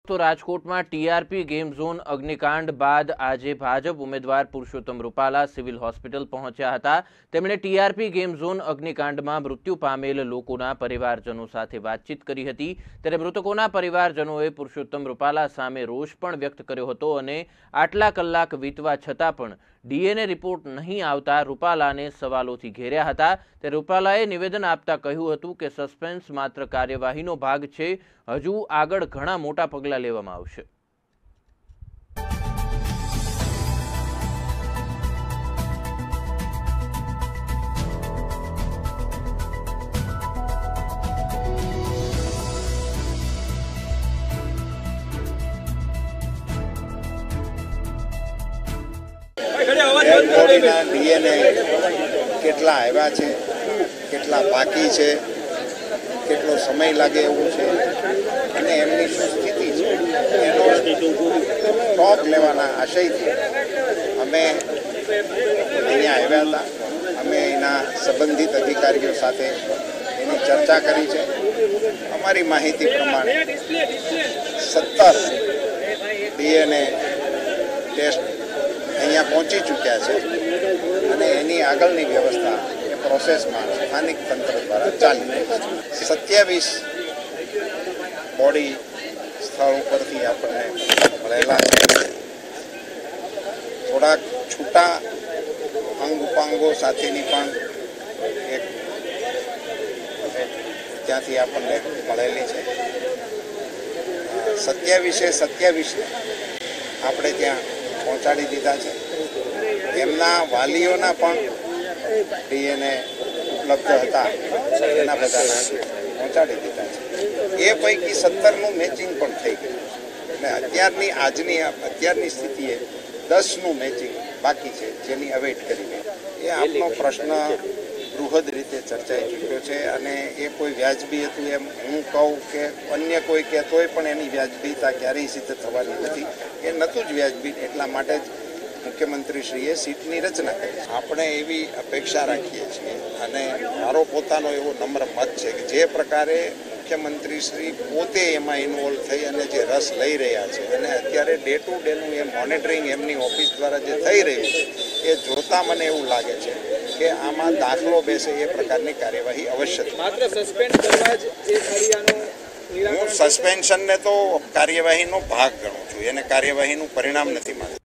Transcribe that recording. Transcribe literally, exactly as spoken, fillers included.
તો રાજકોટમાં TRP game zone અગ્નિકાંડ બાદ આજે ભાજપ ઉમેદવાર પુરુષોત્તમ રૂપાલા સિવિલ હોસ્પિટલ પહોંચ્યા હતા। તેમણે ટીઆરપી ગેમ ઝોન અગ્નિકાંડમાં મૃત્યુ પામેલ લોકોના પરિવારજનો સાથે વાતચીત કરી હતી। ત્યારે મૃતકોના પરિવારજનોએ પુરુષોત્તમ રૂપાલા સામે રોષ પણ વ્યક્ત કર્યો હતો અને આટલા કલાક વીતવા છતાં પણ ડીએનએ રિપોર્ટ નહીં આવતા રૂપાલાને સવાલોથી ઘેર્યા હતા। ત્યારે રૂપાલાએ નિવેદન આપતા કહ્યું હતું કે સસ્પેન્સ માત્ર કાર્યવાહીનો ભાગ છે, હજુ આગળ ઘણા મોટા પગલાં લેવામાં આવશે। બોડીના ડીએનએ કેટલા આવ્યા છે, કેટલા બાકી છે, કેટલો સમય લાગે એવું છે અને એમની શું સ્થિતિ છે એનો સ્ટોક લેવાના આશયથી અમે અહીંયા આવ્યા હતા। અમે એના સંબંધિત અધિકારીઓ સાથે એની ચર્ચા કરી છે। અમારી માહિતી પ્રમાણે સત્તર ડીએનએ ટેસ્ટ અહીંયા પહોંચી ચૂક્યા છે અને એની આગળની વ્યવસ્થા એ પ્રોસેસમાં સ્થાનિક તંત્ર દ્વારા ચાલી રહી છે। સત્યાવીસ બોડી સ્થળ ઉપરથી આપણને મળેલા છે। થોડાક છૂટા અંગ ઉપાંગો સાથેની પણ એક ત્યાંથી આપણને મળેલી છે। સત્યાવીસે સત્યાવીસને આપણે ત્યાં પહોંચાડી દીધા છે। એમના વાલીઓના પણ ડીએનએ ઉપલબ્ધ હતા, એના બધાના પહોંચાડી દીધા છે। એ પૈકી સત્તરનું મેચિંગ પણ થઈ ગયું અને અત્યારની આજની અત્યારની સ્થિતિએ દસનું મેચિંગ બાકી છે, જેની અવેઇટ કરી એ આપનો પ્રશ્ન બૃહદ રીતે ચર્ચાઈ ચૂક્યો છે અને એ કોઈ વ્યાજબી હતું એમ હું કહું કે અન્ય કોઈ કહેતોય પણ એની વ્યાજબીતા ક્યારેય સિદ્ધ થવાની નથી। એ નહોતું જ વ્યાજબી, એટલા માટે જ મુખ્યમંત્રીશ્રીએ સીટની રચના કરી। આપણે એવી અપેક્ષા રાખીએ છીએ અને મારો પોતાનો એવો નમ્ર મત છે કે જે પ્રકારે મુખ્યમંત્રીશ્રી પોતે એમાં ઇન્વોલ્વ થઈ અને જે રસ લઈ રહ્યા છે અને અત્યારે ડે ટુ ડેનું એ મોનિટરિંગ એમની ઓફિસ દ્વારા જે થઈ રહ્યું છે એ જોતાં મને એવું લાગે છે કે આમાં દાખલો બેસે એ પ્રકારની કાર્યવાહી અવશ્ય માત્ર સસ્પેન્ડ કરવા જ એ ફરિયાનો હું સસ્પેન્શનને તો કાર્યવાહીનો ભાગ ગણું છું, એને કાર્યવાહીનું પરિણામ નથી માનતો।